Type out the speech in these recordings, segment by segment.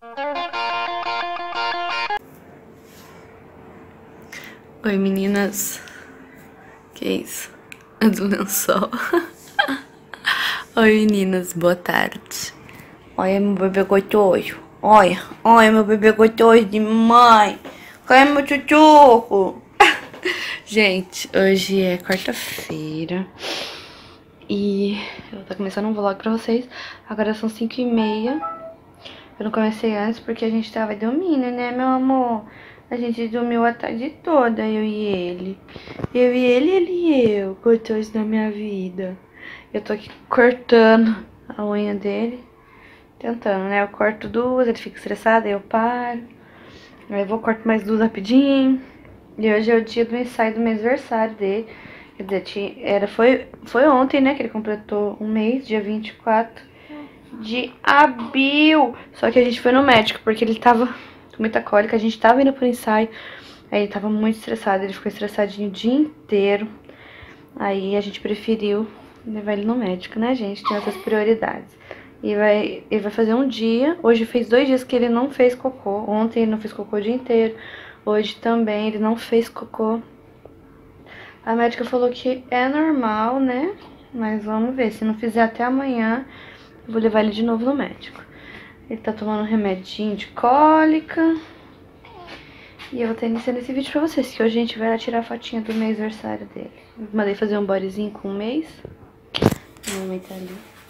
Oi, meninas. Que isso? É do lençol. Oi, meninas. Boa tarde. Olha meu bebê gostoso. Olha meu bebê gostoso de mãe. Cadê meu chuchuco? Gente, hoje é quarta-feira. E eu vou estar começando um vlog pra vocês. Agora são 5h30. Eu não comecei antes porque a gente tava dormindo, né, meu amor? A gente dormiu a tarde toda, eu e ele. Eu e ele e eu. Gostoso da minha vida. Eu tô aqui cortando a unha dele. Tentando, né? Eu corto duas, ele fica estressado, aí eu paro. Aí eu vou corto mais duas rapidinho. E hoje é o dia do ensaio do mês aniversário dele. Quer dizer, foi ontem, né, que ele completou um mês, dia 24 de abril. Só que a gente foi no médico, porque ele tava com muita cólica, a gente tava indo pro ensaio. Aí ele tava muito estressado, ele ficou estressadinho o dia inteiro. Aí a gente preferiu levar ele no médico, né, gente? Tem essas prioridades. E ele vai fazer um dia, hoje fez 2 dias que ele não fez cocô. Ontem ele não fez cocô o dia inteiro, hoje também ele não fez cocô. A médica falou que é normal, né? Mas vamos ver, se não fizer até amanhã, eu vou levar ele de novo no médico. Ele tá tomando um remedinho de cólica. E eu vou estar iniciando esse vídeo pra vocês, que hoje a gente vai tirar a fotinha do mês aniversário dele. Eu mandei fazer um bodyzinho com 1 mês. Minha mãe tá ali.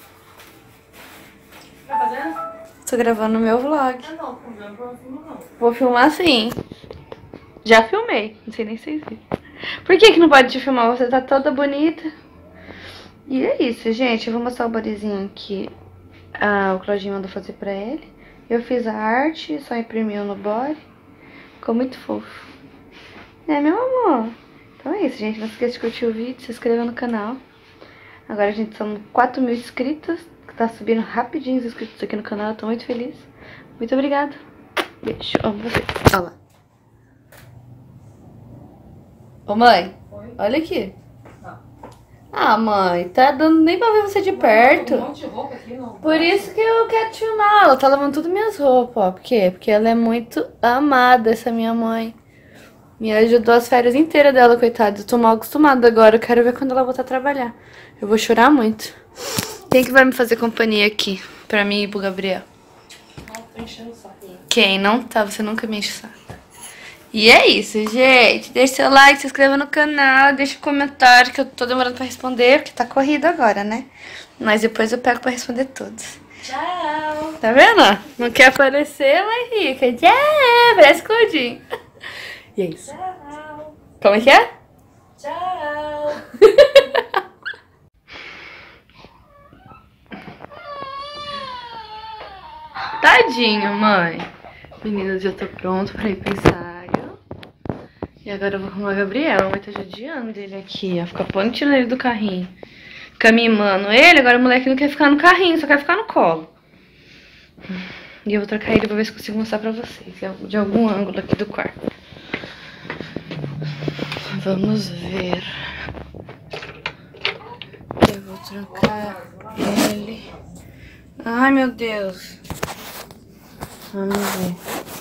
Tá fazendo? Tô gravando o meu vlog. Ah, não, não filma não. Vou filmar sim. Já filmei, não sei nem se vocês viram. Por que não pode te filmar? Você tá toda bonita. E é isso, gente. Eu vou mostrar o bodyzinho que o Claudinho mandou fazer pra ele. Eu fiz a arte, só imprimiu no body. Ficou muito fofo. Né, meu amor? Então é isso, gente. Não esqueça de curtir o vídeo, se inscrever no canal. Agora a gente somos 4.000 inscritos. Que tá subindo rapidinho os inscritos aqui no canal. Eu tô muito feliz. Muito obrigada. Beijo. Amo vocês. Olha lá. Ô, mãe. Oi? Olha aqui. Tá. Ah, mãe, tá dando nem pra ver você de perto. Tem um monte de roupa aqui, não. Por isso que eu quero te filmar. Ela tá lavando tudo minhas roupas, ó. Por quê? Porque ela é muito amada, essa minha mãe. Me ajudou as férias inteiras dela, coitada. Eu tô mal acostumada agora. Eu quero ver quando ela voltar a trabalhar. Eu vou chorar muito. Quem que vai me fazer companhia aqui? Pra mim e pro Gabriel? Não, tô enchendo o saco. Quem não tá? Você nunca me enche o saco. E é isso, gente. Deixa seu like, se inscreva no canal, deixa um comentário que eu tô demorando pra responder, porque tá corrido agora, né? Mas depois eu pego pra responder todos. Tchau. Tá vendo? Não quer aparecer, mas rica. Tchau, parece Claudinho. E é isso. Tchau. Como é que é? Tchau. Tadinho, mãe. Meninas, já tô pronto pra ir pro ensaio. E agora eu vou arrumar o Gabriel. A mãe tá judiando dele aqui, ó. Fica pondo tirando ele do carrinho. Fica mimando ele, agora o moleque não quer ficar no carrinho, só quer ficar no colo. E eu vou trocar ele pra ver se consigo mostrar pra vocês. De algum ângulo aqui do quarto. Vamos ver. Eu vou trocar ele. Ai, meu Deus. Vamos ver.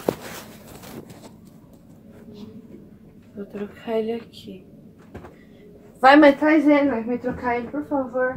Vou trocar ele aqui. Vai, mãe, traz ele. Vai trocar ele, por favor.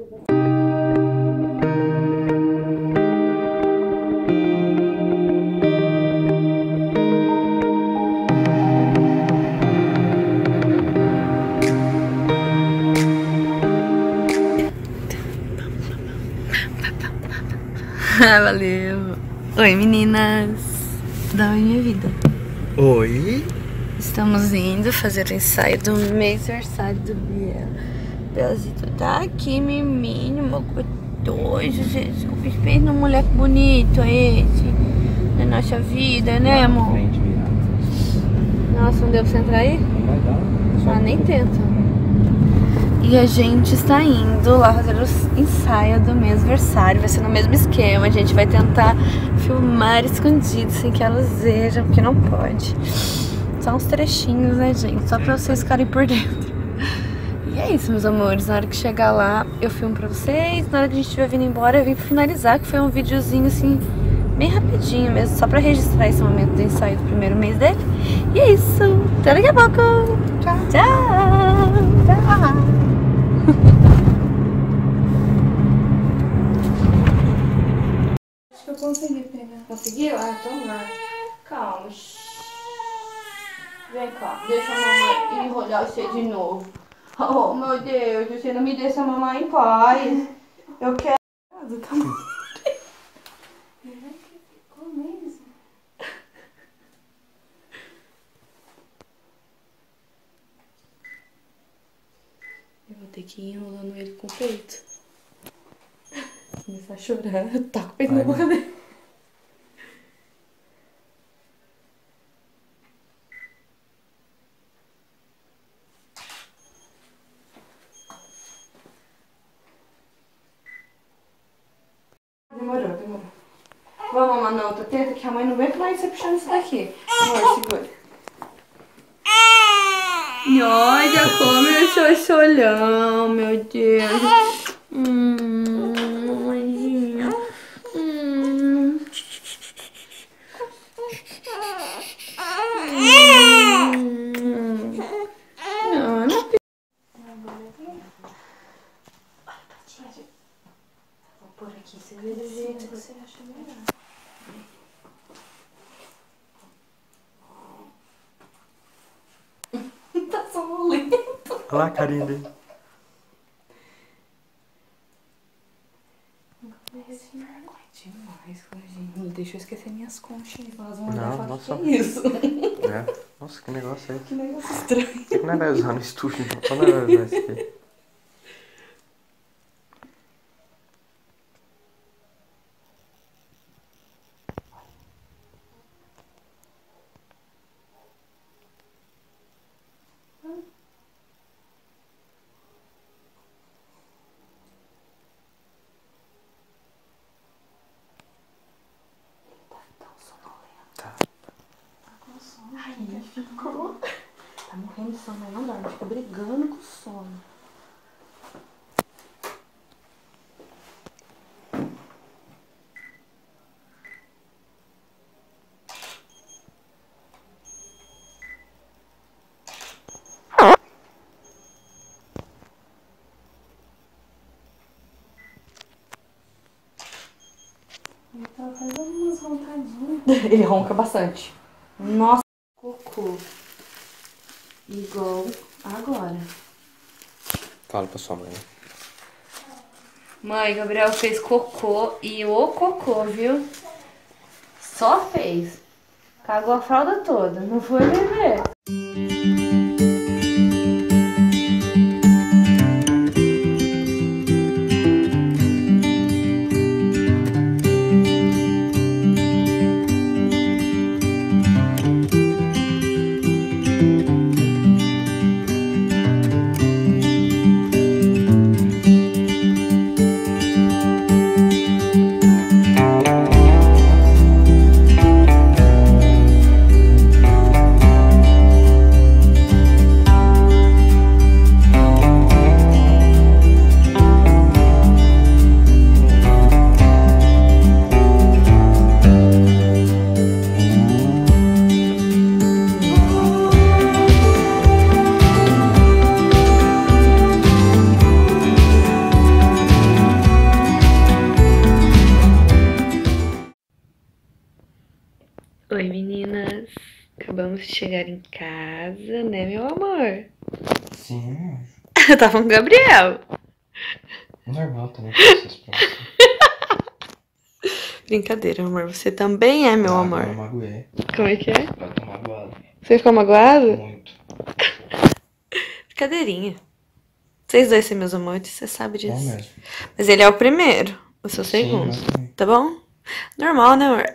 Valeu. Oi, meninas. Da minha vida. Oi. Estamos indo fazer o ensaio do mês aniversário do Biel. Belzito tá aqui, miminho, meu gostoso, Jesus. Pensa num moleque bonito esse. Na nossa vida, né, amor? Nossa, não deu pra você entrar aí? Não vai dar. Ah, nem tenta. E a gente está indo lá fazer o ensaio do mês aniversário. Vai ser no mesmo esquema. A gente vai tentar filmar escondido sem que elas vejam, porque não pode. Só uns trechinhos, né, gente? Só pra vocês ficarem por dentro. E é isso, meus amores. Na hora que chegar lá, eu filmo pra vocês. Na hora que a gente estiver vindo embora, eu vim finalizar, que foi um videozinho, assim, Bem rapidinho mesmo, só pra registrar esse momento do ensaio do primeiro mês dele. E é isso. Até daqui a pouco. Tchau. Tchau. Tchau. Acho que eu consegui pegar. Conseguiu? Ah, então vai. Calma. Vem cá. Deixa a mamãe enrolar você de novo. Oh, meu Deus. Você não me deixa a mamãe em paz. Eu quero... Tá bom. Eu vou ter que ir enrolando ele com o peito. Começar a chorar, tá com o peito na boca dele. Demorou. Vamos mamar na outra teta que a mãe não vem mais você puxando isso daqui. Amor, segura. Olha como eu sou solhão, meu Deus. Vou pôr aqui, você vê do jeito que você acha melhor. Tá sonolento. Olha lá a carinha dele. Demais, gente. Não deixa eu esquecer minhas conchinhas. Elas vão não, falar nossa. que é isso. É. Nossa, que negócio é esse? Que negócio estranho. Por que não vai usar no estúdio? Só não vai usar esse aqui. Ai, ficou. Tá morrendo de sono, não dorme, fica brigando com o sono. Então faz umas roncadinhas. Ele ronca bastante. Nossa, cocô. Igual agora. Fala pra sua mãe. Mãe, Gabriel fez cocô e o cocô, viu? Só fez. Cagou a fralda toda. Não foi, bebê? Oi, meninas. Acabamos de chegar em casa, né, meu amor? Sim. Eu tava com o Gabriel. Normal também essas próximas. Brincadeira, amor. Você também é, meu amor. Eu magoei. Como é que é? Eu tô magoado. Você ficou magoado? Muito. Brincadeirinha. Vocês dois são meus amores, você sabe disso. Bom mesmo. Mas ele é o primeiro, eu sou o segundo. Sim, Tá bom? Normal, né, amor?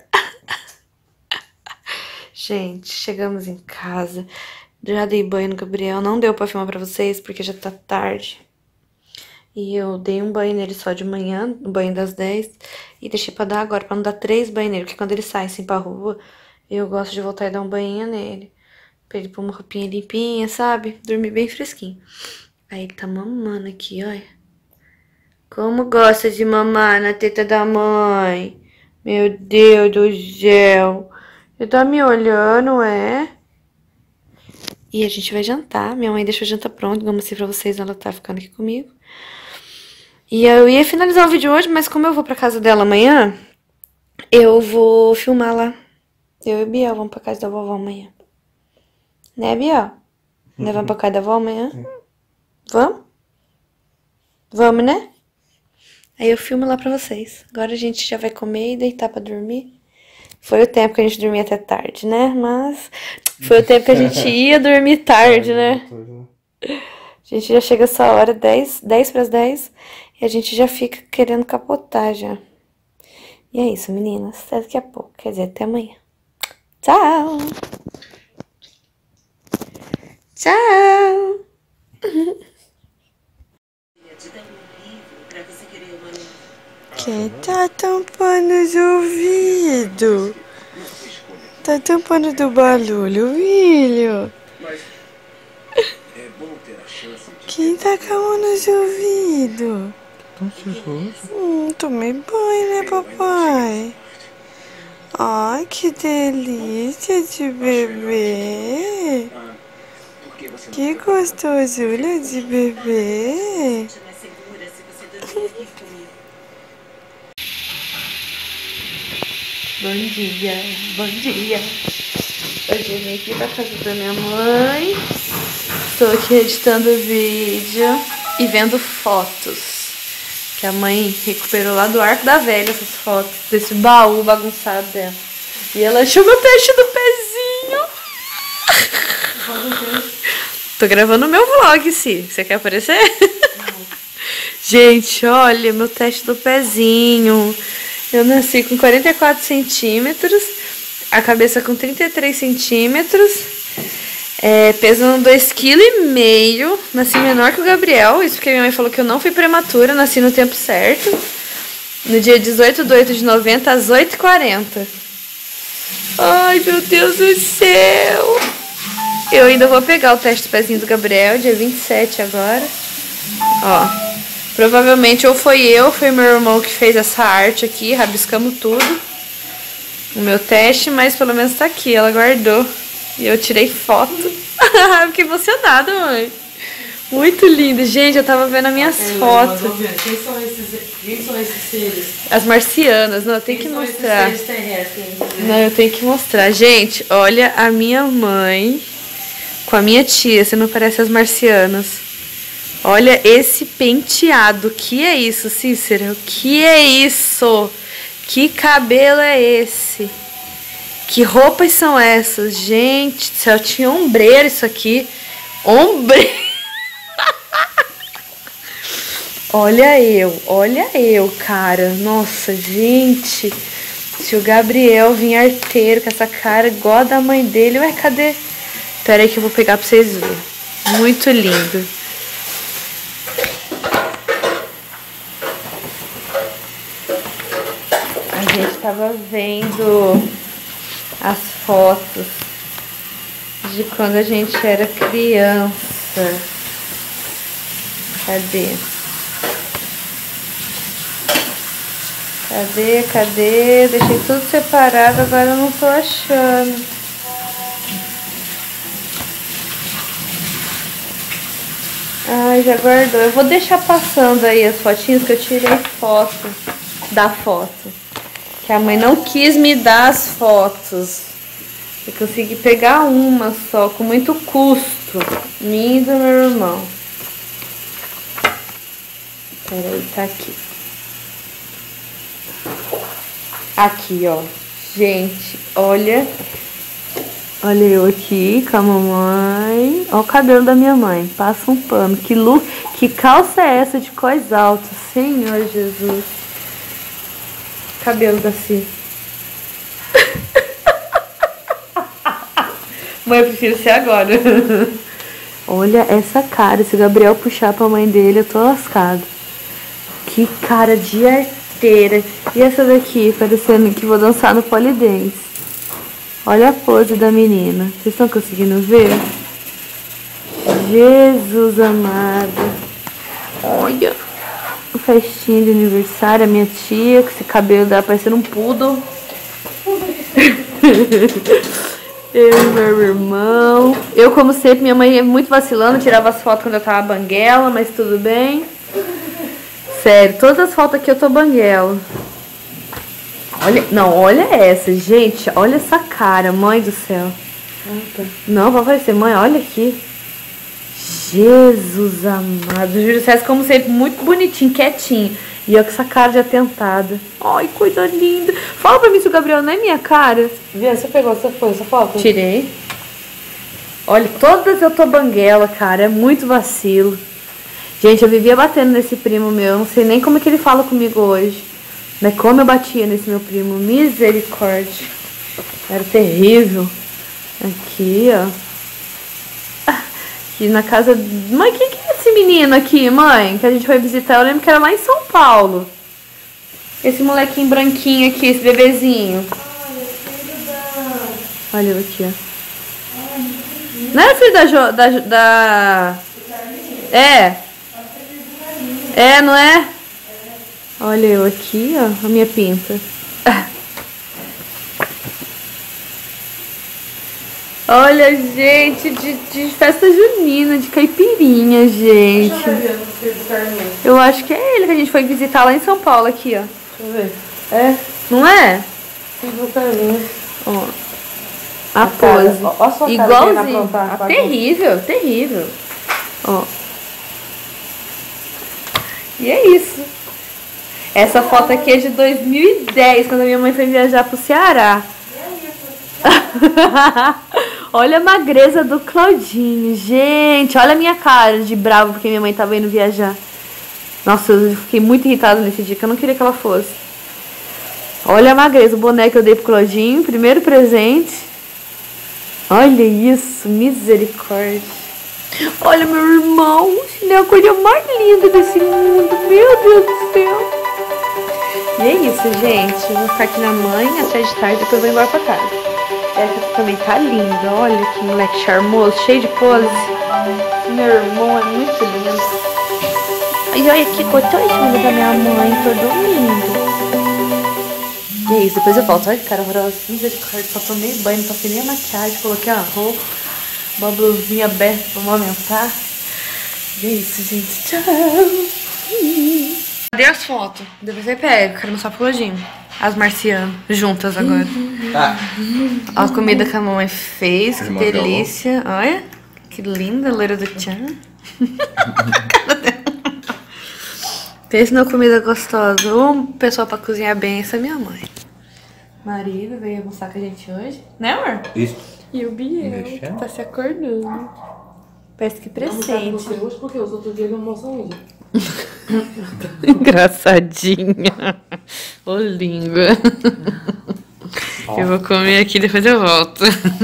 Gente, chegamos em casa. Já dei banho no Gabriel. Não deu pra filmar pra vocês, porque já tá tarde. E eu dei um banho nele só de manhã, um banho das 10. E deixei pra dar agora, pra não dar 3 banhos nele. Porque quando ele sai assim pra rua, eu gosto de voltar e dar um banho nele. Pra ele pôr uma roupinha limpinha, sabe? Dormir bem fresquinho. Aí ele tá mamando aqui, olha. Como gosta de mamar na teta da mãe. Meu Deus do céu. Você tá me olhando, é? E a gente vai jantar. Minha mãe deixou a janta pronta, como eu mostrei pra vocês, ela tá ficando aqui comigo. E eu ia finalizar o vídeo hoje, mas como eu vou pra casa dela amanhã, eu vou filmar lá. Eu e Biel vamos pra casa da vovó amanhã. Né, Biel? Nós vamos pra casa da vovó amanhã? Vamos? Vamos, né? Aí eu filmo lá pra vocês. Agora a gente já vai comer e deitar pra dormir. Foi o tempo que a gente dormia até tarde, né? Mas foi o tempo que a gente ia dormir tarde, né? A gente já chega essa hora, 10 para as 10, e a gente já fica querendo capotar já. E é isso, meninas. Até daqui a pouco. Quer dizer, até amanhã. Tchau! Tchau! Quem tá tampando os ouvidos? Tá tampando do barulho, filho? Quem tá com a mão nos ouvidos? Tomei banho, né, papai? Ai, que delícia de bebê. Que gostosura de bebê. Bom dia, bom dia. Hoje eu vim aqui pra casa da minha mãe. Estou aqui editando o vídeo e vendo fotos. Que a mãe recuperou lá do Arco da Velha essas fotos, desse baú bagunçado dela. E ela achou meu teste do pezinho. Tô gravando o meu vlog, sim. Você quer aparecer? Gente, olha, meu teste do pezinho. Eu nasci com 44 centímetros, a cabeça com 33 centímetros, pesando 2,5 kg, nasci menor que o Gabriel, isso porque minha mãe falou que eu não fui prematura, nasci no tempo certo, no dia 18/8/90, às 8h40. Ai, meu Deus do céu! Eu ainda vou pegar o teste do pezinho do Gabriel, dia 27 agora, ó. Provavelmente ou foi eu, foi meu irmão que fez essa arte aqui, rabiscamos tudo. O meu teste, mas pelo menos tá aqui, ela guardou. E eu tirei foto. Fiquei emocionada, mãe. Muito lindo. Gente, eu tava vendo as minhas fotos. Quem são esses seres? As marcianas, não, eu tenho que mostrar. Esses seres terrestres? Não, eu tenho que mostrar. Gente, olha a minha mãe com a minha tia, você não parece as marcianas. Olha esse penteado, que é isso, Cícero? Que é isso? Que cabelo é esse? Que roupas são essas? Gente do céu, tinha ombreira isso aqui. Ombreira. Olha eu, cara. Nossa, gente. Se o Gabriel vir arteiro com essa cara igual a da mãe dele, ué, cadê? Pera aí que eu vou pegar pra vocês verem. Muito lindo. A gente tava vendo as fotos de quando a gente era criança. Cadê? Cadê? Deixei tudo separado, agora eu não tô achando. Ai, já guardou. Eu vou deixar passando aí as fotinhas que eu tirei foto da foto. Que a mãe não quis me dar as fotos. Eu consegui pegar uma só, com muito custo. Minha e do meu irmão. Peraí, tá aqui. Aqui, ó. Gente, olha. Olha eu aqui com a mamãe. Olha o cabelo da minha mãe. Passa um pano. Que calça é essa de cós altos? Senhor Jesus. Cabelo da Cia. Mãe, eu prefiro ser agora. Olha essa cara. Se o Gabriel puxar pra mãe dele, eu tô lascado. Que cara de arteira. E essa daqui, parecendo que vou dançar no polidense. Olha a pose da menina. Vocês estão conseguindo ver? Jesus amado. Olha. Festinha de aniversário, a minha tia, com esse cabelo dela parecendo um poodle. Eu e meu irmão. Eu, como sempre, minha mãe é muito vacilando, tirava as fotos quando eu tava banguela, mas tudo bem. Sério, todas as fotos aqui eu tô banguela. Olha, não, olha essa, gente. Olha essa cara, mãe do céu. Não, vai aparecer, mãe, olha aqui. Jesus amado. O Júlio César, como sempre, muito bonitinho, quietinho. E eu com essa cara de atentada. Ai, coisa linda. Fala pra mim se o Gabriel não é minha cara. Vê, você pegou essa foto? Tirei. Olha, todas eu tô banguela, cara. É muito vacilo. Gente, eu vivia batendo nesse primo meu. Eu não sei nem como é que ele fala comigo hoje. Mas como eu batia nesse meu primo. Misericórdia. Era terrível. Aqui, ó. Aqui na casa... Mãe, quem que é esse menino aqui, mãe? Que a gente foi visitar. Eu lembro que era lá em São Paulo. Esse molequinho branquinho aqui, esse bebezinho. Olha eu aqui, ó. Não era filho da... É, não é? Olha eu aqui, ó. A minha pinta. Olha, gente, de festa junina, de caipirinha, gente. Deixa eu ver o filho do Carlinhos. Eu acho que é ele que a gente foi visitar lá em São Paulo, aqui, ó. Deixa eu ver. É, Não é? filho do Carlinhos. Ó. A cara, pose. ó a sua cara Igualzinho. querendo aprontar, Ah, terrível, terrível. Ó. E é isso. Essa foto aqui é de 2010, quando a minha mãe foi viajar pro Ceará. Olha a magreza do Claudinho, gente. Olha a minha cara de bravo porque minha mãe tava indo viajar. Nossa, eu fiquei muito irritada nesse dia, que eu não queria que ela fosse. Olha a magreza, o boneco que eu dei pro Claudinho, primeiro presente. Olha isso, misericórdia. Olha meu irmão, ele é a coisa mais linda desse mundo, meu Deus do céu. E é isso, gente. Eu vou ficar aqui na mãe até de tarde, depois eu vou embora pra casa. Essa aqui também tá linda, olha que moleque charmoso, cheio de pose. Meu irmão é muito lindo. E olha que gostosinho da minha mãe, tô dormindo. E é isso, depois eu volto. Olha que cara horrorosa, misericórdia, só tomei banho, não passei nem a maquiagem, coloquei a roupa, uma blusinha aberta pra amamentar. E é isso, gente, tchau. Cadê as fotos? Depois você pega, quero mostrar pro Claudinho. As marcianas, juntas agora. Ó a comida que a mamãe fez, que delícia. Olha, que linda, loira do tchan. Pensa numa comida gostosa. Uma pessoa pra cozinhar bem, essa é minha mãe. Marido veio almoçar com a gente hoje. Né, amor? Isso. E o Biel, que tá se acordando. Parece que presente. Hoje porque os outros dias ele almoça hoje. Engraçadinha. Ô, língua. Eu vou comer aqui, depois eu volto.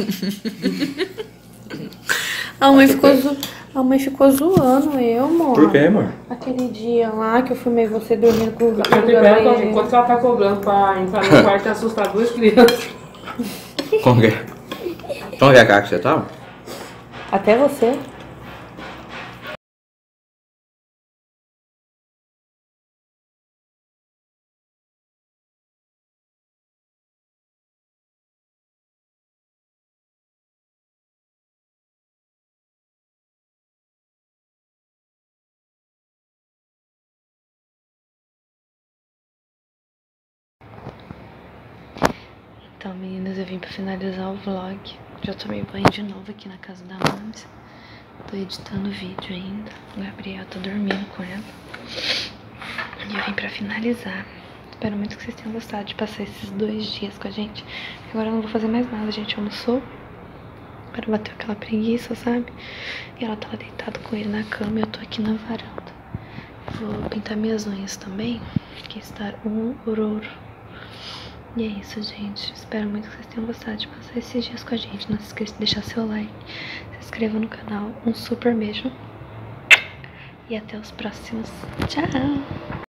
A mãe ficou zoando eu, amor. Por quê, amor? Aquele dia lá que eu filmei você dormindo com o Gabriel. Enquanto ela tá cobrando pra entrar no quarto e assustar duas crianças. Como que é? Como que é a cara que você tava? Até você. Então, meninas, eu vim pra finalizar o vlog. Já tomei banho de novo aqui na casa da Mames. Tô editando o vídeo ainda. O Gabriel tá dormindo com ela. E eu vim pra finalizar. Espero muito que vocês tenham gostado de passar esses 2 dias com a gente. Agora eu não vou fazer mais nada, a gente almoçou. Agora bateu aquela preguiça, sabe? E ela tava deitada com ele na cama e eu tô aqui na varanda. Vou pintar minhas unhas também, que está um horror. E é isso, gente. Espero muito que vocês tenham gostado de passar esses dias com a gente. Não se esqueça de deixar seu like, se inscreva no canal. Um super beijo. E até os próximos. Tchau!